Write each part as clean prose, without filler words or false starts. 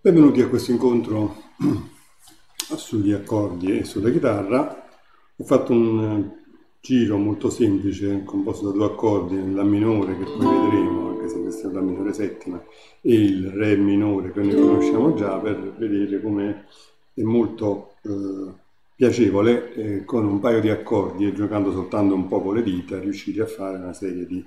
Benvenuti a questo incontro sugli accordi e sulla chitarra. Ho fatto un giro molto semplice composto da due accordi, La minore che poi vedremo, anche se questa è la minore settima, e il Re minore che noi conosciamo già, per vedere come è molto piacevole con un paio di accordi e giocando soltanto un po' con le dita riuscire a fare una serie di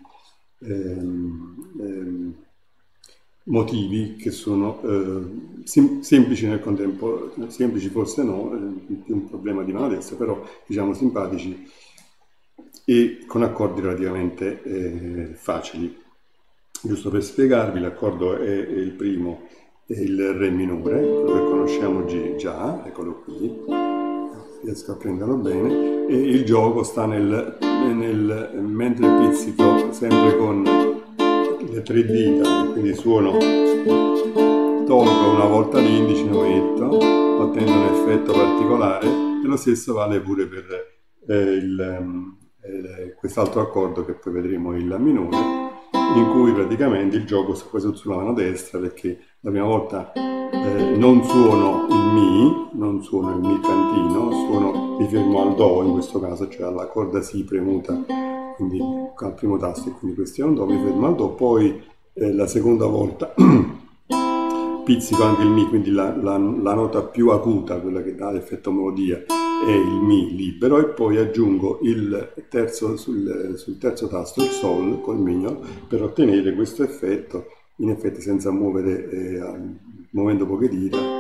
motivi che sono semplici nel contempo, semplici forse no, più un problema di mano destra, però diciamo simpatici e con accordi relativamente facili. Giusto per spiegarvi, l'accordo è il primo, è il Re minore, quello che conosciamo già, eccolo qui, riesco a prenderlo bene, e il gioco sta mentre pizzico sempre con le tre dita, quindi suono, tolgo una volta l'indice, lo metto, ottengo un effetto particolare, e lo stesso vale pure per quest'altro accordo che poi vedremo, il La minore, in cui praticamente il gioco sta quasi sulla mano destra, perché la prima volta non suono il Mi cantino, mi fermo al Do in questo caso, cioè alla corda Si premuta, quindi al primo tasto, e quindi questo è un Do, mi fermo al Do, poi la seconda volta pizzico anche il Mi, quindi la nota più acuta, quella che dà l'effetto melodia, è il Mi libero, e poi aggiungo il terzo sul terzo tasto il Sol col mignolo per ottenere questo effetto, in effetti senza muovendo poche dita.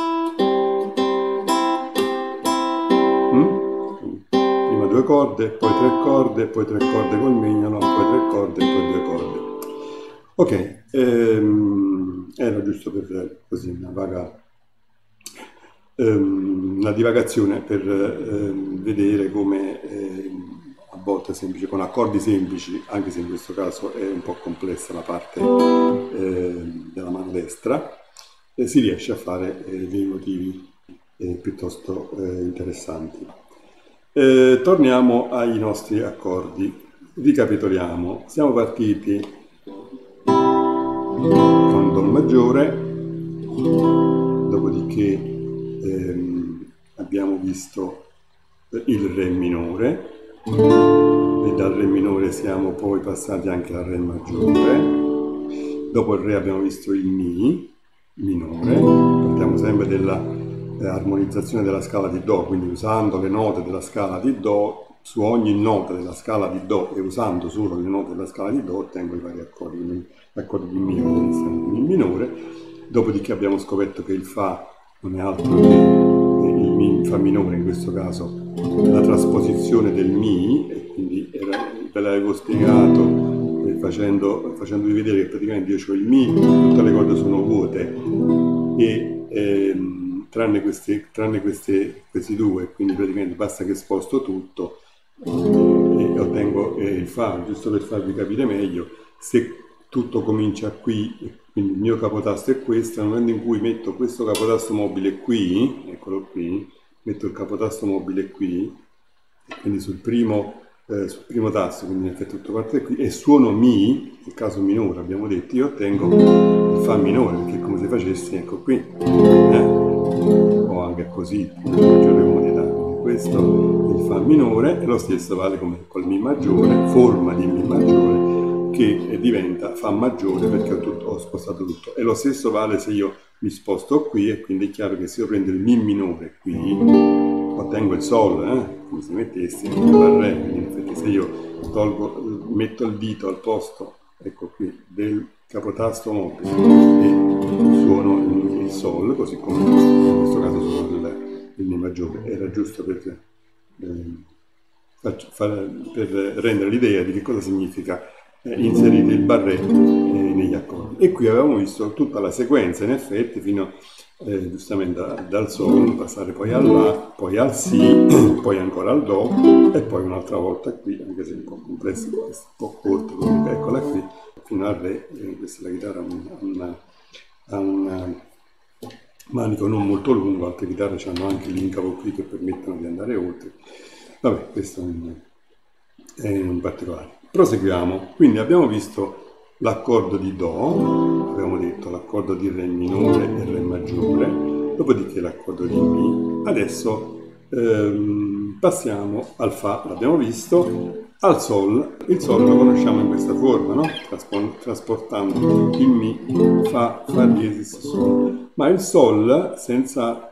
Prima due corde, poi tre corde, poi tre corde col mignolo, poi tre corde e poi due corde. Ok, era giusto per così una divagazione per vedere come a volte è semplice, con accordi semplici, anche se in questo caso è un po' complessa la parte della mano destra, si riesce a fare dei motivi piuttosto interessanti. Torniamo ai nostri accordi, ricapitoliamo, siamo partiti con Do maggiore, dopodiché abbiamo visto il Re minore, e dal Re minore siamo poi passati anche al Re maggiore. Dopo il Re abbiamo visto il Mi minore, partiamo sempre della armonizzazione della scala di Do, quindi usando le note della scala di Do, su ogni nota della scala di Do e usando solo le note della scala di Do ottengo i vari accordi, l'accordo di Mi minore. Dopodiché abbiamo scoperto che il Fa non è altro che il Mi Fa minore, in questo caso la trasposizione del Mi, e quindi ve l'avevo spiegato facendovi vedere che praticamente io ho il Mi, tutte le corde sono vuote, e tranne questi due, quindi praticamente basta che sposto tutto e ottengo il Fa, giusto per farvi capire meglio. Se tutto comincia qui, quindi il mio capotasto è questo, nel momento in cui metto questo capotasto mobile qui, eccolo qui, metto il capotasto mobile qui, quindi sul primo tasto, quindi in effetti tutto parte qui, e suono Mi, nel caso minore abbiamo detto, io ottengo il Fa minore, perché è come se facessi, ecco qui, o anche così, maggiore comodità. Questo è il Fa minore, e lo stesso vale come col Mi maggiore, forma di Mi maggiore, che diventa Fa maggiore perché ho spostato tutto. E lo stesso vale se io mi sposto qui, e quindi è chiaro che se io prendo il Mi minore qui, ottengo il Sol, come se mettessi il Re, quindi in effetti se io metto il dito al posto, ecco qui, del capotasto mobile e suono il Sol, così come in questo caso suono il Mi maggiore. Era giusto per rendere l'idea di che cosa significa inserire il barré negli accordi. E qui avevamo visto tutta la sequenza, in effetti, fino giustamente dal Sol, passare poi al La, poi al Si, poi ancora al Do, e poi un'altra volta qui, anche se un po' complesso, un po' corto, quindi eccola qui, fino al Re. Questa la chitarra ha un manico non molto lungo, altre chitarre hanno anche l'incavo qui che permettono di andare oltre. Vabbè, questo è un particolare. Proseguiamo. Quindi abbiamo visto l'accordo di Do, abbiamo detto l'accordo di Re minore e Re maggiore, dopodiché l'accordo di Mi. Adesso passiamo al Fa, l'abbiamo visto, al Sol. Il Sol lo conosciamo in questa forma, no? Trasportando il Mi, Fa, Fa diesis, Sol. Ma il Sol senza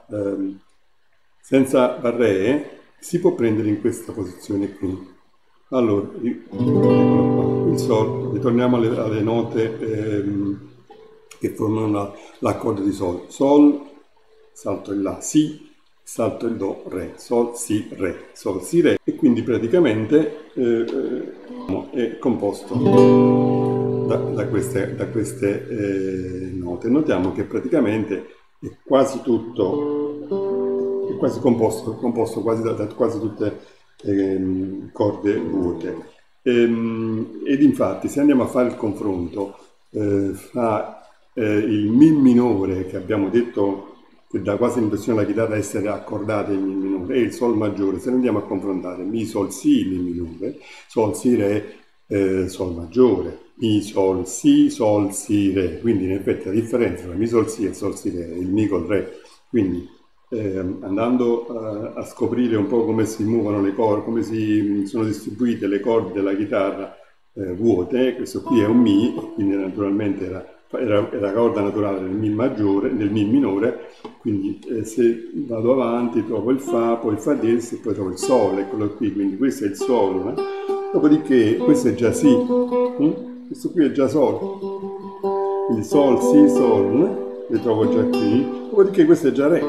Re si può prendere in questa posizione qui. Allora, eccolo qua, il Sol, ritorniamo alle note che formano l'accordo di Sol. Sol, salto il La, Si, salto il Do, Re, Sol, Si, Re, Sol, Si, Re. E quindi praticamente è composto da queste note. Notiamo che praticamente è quasi tutto, è quasi composto quasi da quasi tutte corde vuote. Ed infatti se andiamo a fare il confronto fra il Mi minore, che abbiamo detto che dà quasi l'impressione alla chitarra essere accordata in Mi minore, e il Sol maggiore, se andiamo a confrontare Mi, Sol, Si, Mi minore, Sol, Si, Re, Sol maggiore, Mi, Sol, Si, Re, quindi in effetti la differenza tra Mi, Sol, Si e Sol, Si, Re è il Mi col Re, quindi andando a scoprire un po' come si muovono le corde, come sono distribuite le corde della chitarra vuote, questo qui è un Mi, quindi naturalmente era la corda naturale del Mi maggiore, del Mi minore, quindi se vado avanti trovo il Fa, poi il Fa diesis e poi trovo il Sol, eccolo qui, quindi questo è il Sol, dopodiché questo è già Si, questo qui è già Sol, quindi Sol, Si, Sol, le trovo già qui, dopodiché questo è già Re,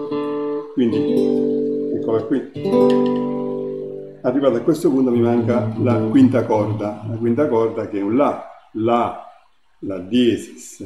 quindi eccola qui. Arrivato a questo punto mi manca la quinta corda che è un La diesis,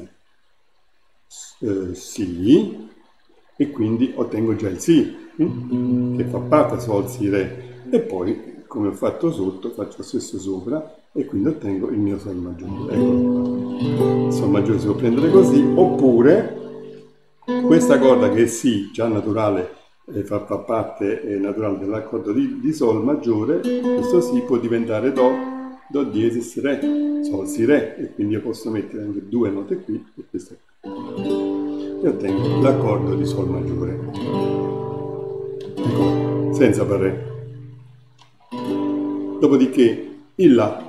Si, e quindi ottengo già il Si, che fa parte Sol, Si, Re, e poi come ho fatto sotto faccio lo stesso sopra e quindi ottengo il mio Sol maggiore. Eccolo. Il Sol maggiore si può prendere così, oppure questa corda che è Si, già naturale, fa parte naturale dell'accordo di Sol maggiore, questo Si può diventare Do diesis, Re, Sol, Si, Re, e quindi io posso mettere anche due note qui e questa qui, e ottengo l'accordo di Sol maggiore, ecco, senza per Re. Dopodiché il La,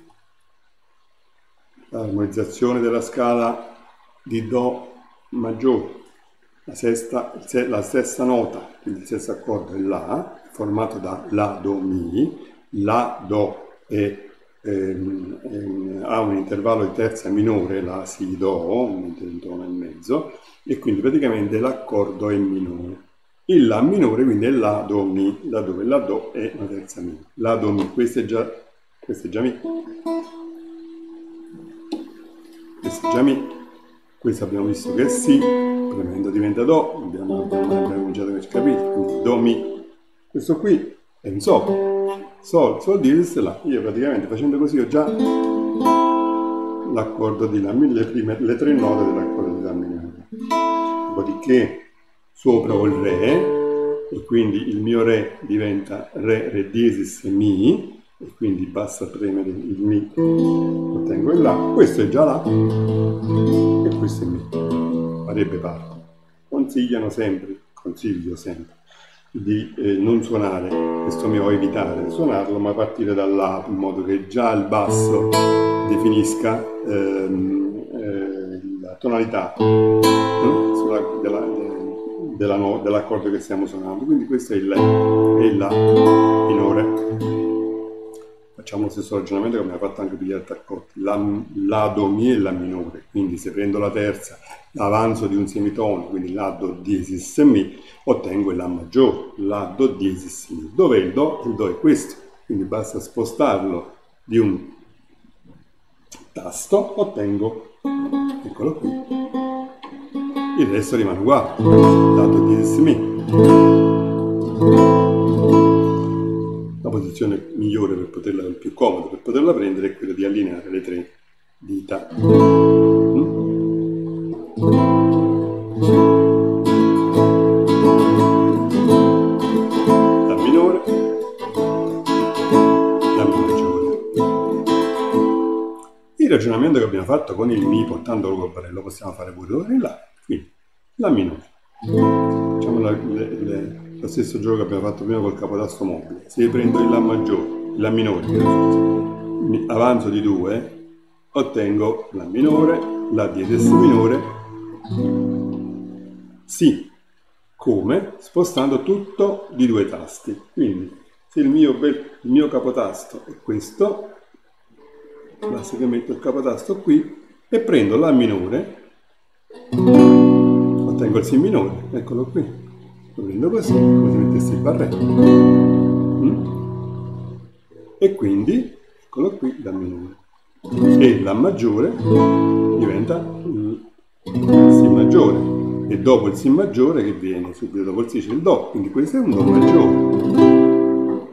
l'armonizzazione della scala di Do maggiore, la stessa nota, quindi il stesso accordo è La, formato da La, Do, Mi. La, Do ha un intervallo di terza minore, La, Si, Do, un tono e mezzo, e quindi praticamente l'accordo è minore. Il La minore quindi è La, Do, Mi, laddove la Do è una terza minore. La, Do, Mi, questo è già Mi. Questo è già Mi. Questo abbiamo visto che è Si, premendo diventa Do, abbiamo cominciato a capire, quindi Do, Mi. Questo qui è un Sol. Sol diesis, La. Io praticamente facendo così ho già l'accordo di La, le tre note dell'accordo di La minore. Dopodiché sopra ho il Re, e quindi il mio Re diventa Re diesis, Mi, e quindi basta premere il Mi, ottengo il La. Questo è già La, e questo è Mi, farebbe parte. Consiglio sempre di non suonare questo Mi, o evitare di suonarlo, ma partire dal La, in modo che già il basso definisca la tonalità dell'accordo che stiamo suonando. Quindi questo è il La minore. Facciamo lo stesso ragionamento che abbiamo fatto anche per gli altri accordi. La, Do, Mi e La minore. Quindi se prendo la terza, l'avanzo di un semitono, quindi La, Do diesis, Mi, ottengo il La maggiore, La, Do diesis, Mi. Dov'è il Do? Il Do è questo, quindi basta spostarlo di un tasto, ottengo, eccolo qui, il resto rimane uguale, La, Do diesis, Mi. La posizione migliore per poterla, più comoda per poterla prendere, è quella di allineare le tre dita. La minore, la maggiore. Il ragionamento che abbiamo fatto con il Mi portandolo col barré lo possiamo fare pure ora in La. Quindi La minore. Facciamo lo stesso gioco che abbiamo fatto prima col capotasto mobile. Se prendo il La maggiore, il La minore, avanzo di 2, ottengo La minore, La diesis minore, Si. Come? Spostando tutto di 2 tasti. Quindi se il mio capotasto è questo, basta che metto il capotasto qui e prendo La minore, ottengo il Si minore, eccolo qui, lo prendo così, come se mettessi il barré. E quindi, eccolo qui, La minore. E La maggiore diventa il Si maggiore. E dopo il Si maggiore che viene subito dopo il Si c'è il Do, quindi questo è un Do maggiore.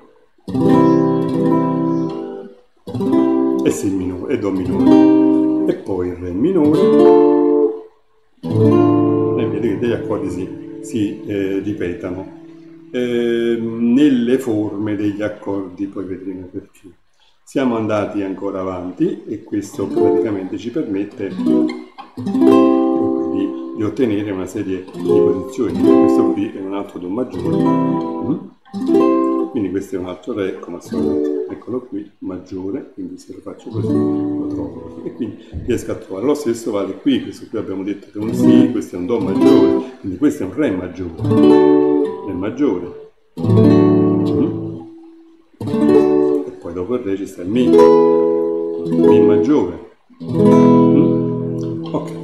E Si minore, e Do minore. E poi il Re minore. E vedete che gli accordi si ripetano nelle forme degli accordi, poi vedremo perché. Siamo andati ancora avanti e questo praticamente ci permette di ottenere una serie di posizioni. Questo qui è un altro Do maggiore, quindi questo è un altro Re come al solito, eccolo qui, maggiore, quindi se lo faccio così lo trovo così. E quindi riesco a trovare. Lo stesso vale qui, questo qui abbiamo detto che è un Si, questo è un Do maggiore, quindi questo è un Re maggiore, Re maggiore. E poi dopo il Re ci sta il Mi maggiore. Ok.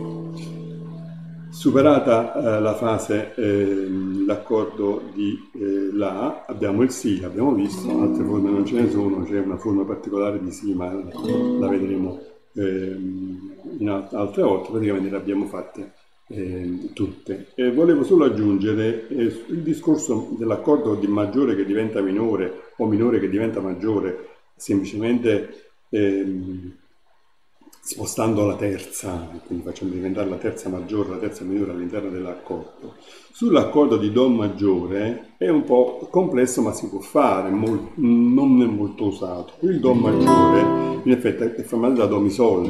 Superata la fase, l'accordo di La, abbiamo il Si, l'abbiamo visto, altre forme non ce ne sono, c'è una forma particolare di Si, ma la vedremo in altre volte, praticamente le abbiamo fatte tutte. Volevo solo aggiungere il discorso dell'accordo di maggiore che diventa minore o minore che diventa maggiore, semplicemente spostando la terza, quindi facendo diventare la terza maggiore, la terza minore all'interno dell'accordo. Sull'accordo di Do maggiore è un po' complesso, ma si può fare, non è molto usato. Il Do maggiore in effetti è formato da Do Mi Sol.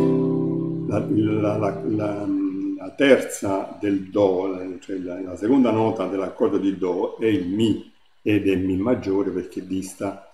La terza del Do, cioè la seconda nota dell'accordo di Do è il Mi ed è Mi maggiore perché dista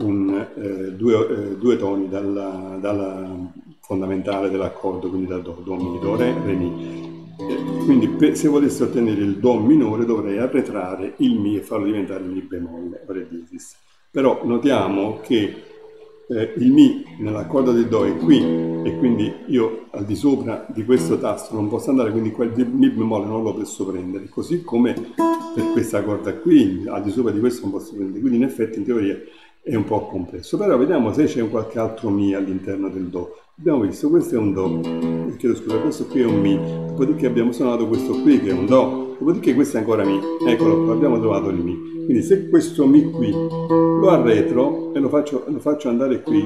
due toni dalla fondamentale dell'accordo, quindi da Do, Do, Mi, Do, Re, Re, Mi. Quindi se volessi ottenere il Do minore dovrei arretrare il Mi e farlo diventare Mi bemolle, Re diesis. Però notiamo che il Mi nell'accordo di Do è qui e quindi io al di sopra di questo tasto non posso andare, quindi quel Mi bemolle non lo posso prendere, così come per questa corda qui al di sopra di questo non posso prendere, quindi in effetti in teoria è un po' complesso. Però vediamo se c'è qualche altro Mi all'interno del Do. Abbiamo visto questo è un Do, chiedo scusa, questo qui è un Mi, dopodiché abbiamo suonato questo qui che è un Do, dopodiché questo è ancora Mi, eccolo qua, abbiamo trovato il Mi. Quindi se questo Mi qui lo arretro e lo faccio andare qui,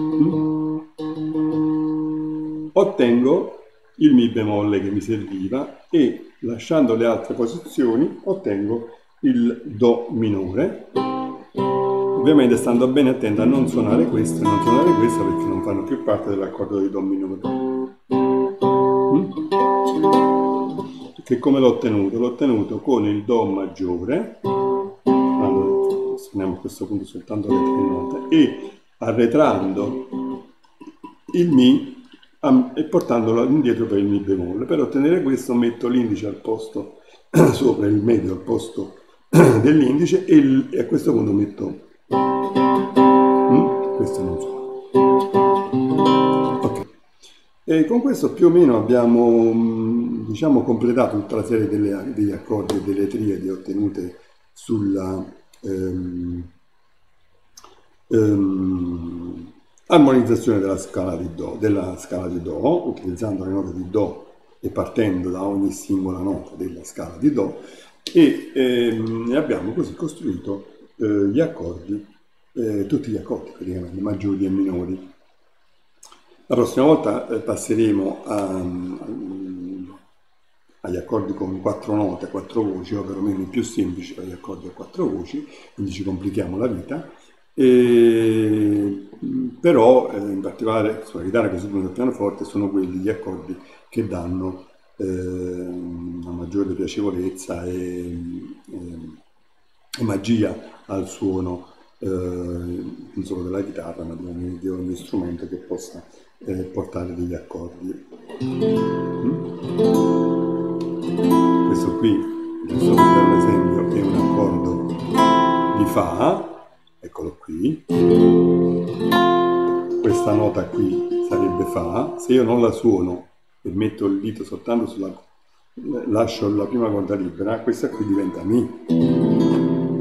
ottengo il Mi bemolle che mi serviva e lasciando le altre posizioni ottengo il Do minore, ovviamente stando bene attento a non suonare questo e non suonare questo perché non fanno più parte dell'accordo di Do minore. Che come l'ho ottenuto? L'ho ottenuto con il Do maggiore, suoniamo a questo punto soltanto le 3 note, e arretrando il Mi e portandolo indietro per il Mi bemolle. Per ottenere questo metto l'indice al posto sopra, il medio al posto dell'indice e a questo punto metto questo non suona. Ok. E con questo più o meno abbiamo diciamo completato tutta la serie degli accordi e delle triadi ottenute sulla armonizzazione della scala di Do, utilizzando le note di Do e partendo da ogni singola nota della scala di Do, e abbiamo così costruito gli accordi, tutti gli accordi praticamente, maggiori e minori. La prossima volta passeremo agli accordi con 4 note, 4 voci, o perlomeno i più semplici per gli accordi a 4 voci, quindi ci complichiamo la vita. Però in particolare sulla chitarra che si suona sul pianoforte sono quelli gli accordi che danno una maggiore piacevolezza e magia al suono, non solo della chitarra, ma di ogni strumento che possa portare degli accordi. Questo qui, giusto per dare un esempio, è un accordo di Fa, eccolo qui. Questa nota qui sarebbe Fa. Se io non la suono e metto il dito soltanto sulla, lascio la prima corda libera, questa qui diventa Mi.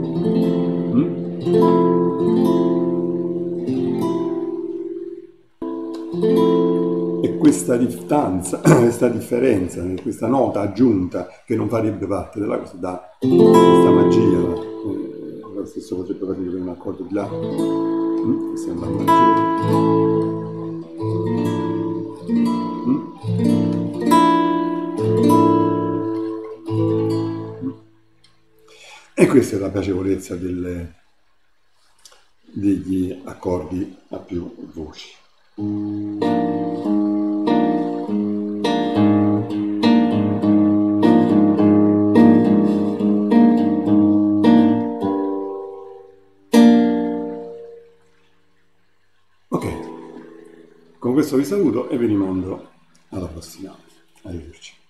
E questa distanza, questa differenza, questa nota aggiunta che non farebbe parte della cosa, dà questa magia. Lo stesso potrebbe fare per un accordo di La. Questo è un La maggiore. E questa è la piacevolezza degli accordi a più voci. Ok, con questo vi saluto e vi rimando alla prossima. Arrivederci.